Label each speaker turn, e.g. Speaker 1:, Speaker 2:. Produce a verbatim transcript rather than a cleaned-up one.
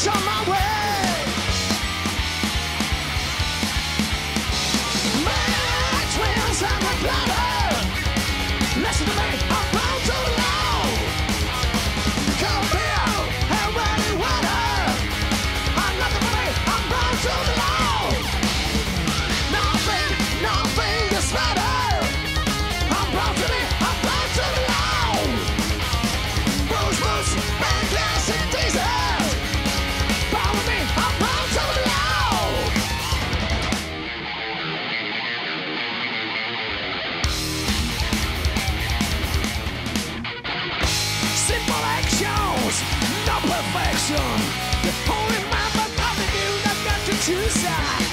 Speaker 1: push on my way. My twins and my brother, listen to me, I'm bound to the law. Come here and running water. I'm nothing for me, I'm bound to the law. Nothing, nothing is better. I'm bound to me, I'm bound to the law. Booze, booze, and classic teasers. Follow me, I'm bound to the law. Simple actions, no perfection. The only man but nothing you not got to choose side.